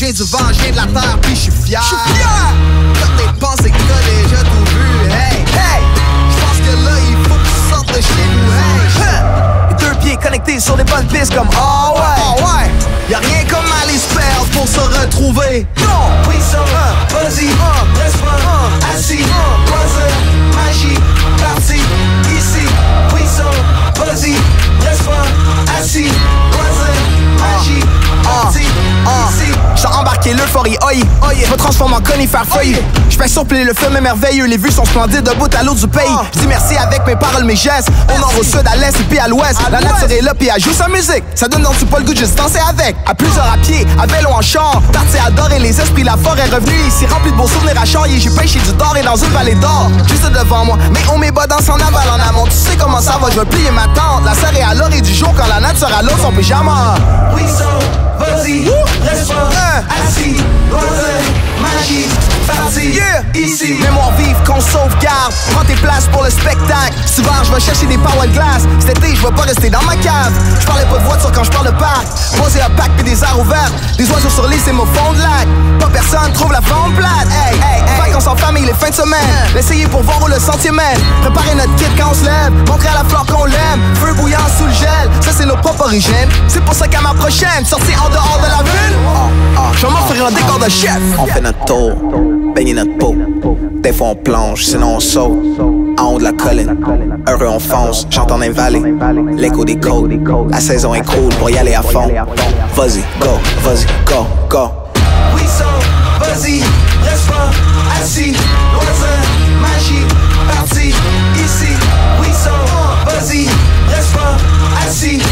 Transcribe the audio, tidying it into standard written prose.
viens du vent, je viens de la terre, puis je suis fier. Quand tes pensées que t'as déjà tout vu, hey, hey. J'pense que là, il faut que tu sortes de chez nous, hey. Les deux pieds connectés sur des bonnes pistes comme oh ouais. Y'a rien comme aller se perdre pour se retrouver. Non, oui ça, vas-y, reste pas assis, loisir, magie, parti, ici, oui ça, vas-y, reste pas assis, loisir, magie, parti, ici. J'sens embarqué l'euphorie, oi, je me transforme en conifère feuille. J'fais surpler le film est merveilleux, les vues sont splendides de bout à l'autre du pays. J'dis merci avec mes paroles, mes gestes, au nord, au sud, à l'est et puis à l'ouest. La nature est là puis elle joue sa musique, ça donne donc pas le goût de juste danser avec. À plusieurs à pied, à vélo en char, parti adorer les esprits, la forêt revenu ici rempli de beaux souvenirs à charrier. J'ai pêché du d'or et dans une vallée d'or, juste devant moi. Mais on mes bas danse en aval en amont, tu sais comment ça va, je vais plier ma tente. La serre est à l'orée du jour quand la nature à l'autre son pyjama. Oui ça, vas-y, reste pas assis, loisir, magie, parti, ici. Mémoire vive qu'on sauvegarde, prends tes places pour le spectacle. Cet hiver je vais chercher des power glass, cet été je vais pas rester dans ma cave. Je parlais pas de voiture quand je parle de parc, poser un pack pis des airs ouverts, des oiseaux sur l'île c'est mon fond de lac. Pas personne trouve la forme plate, hey, hey, hey. Vacances en famille les fins de semaine, l'essayer pour voir où le sentier mène. Préparer notre kit quand on se lève, montrer à la fleur qu'on l'aime. Feu bouillant sous le gel, ça c'est nos propres origines. C'est pour ça qu'à ma prochaine sortie en dehors de la ville, je vais m'offrir un décor de chef. On fait notre tour, baigner notre peau. Des fois on plonge, sinon on saute. En haut de la colline, heureux on fonce. J'entends un vallée, l'écho des côtes. La saison est cool pour y aller à fond. Vas-y, go, go. Oui ça, vas-y, reste pas assis, loisir, magie, parti, ici. Oui ça, vas-y, reste pas assis,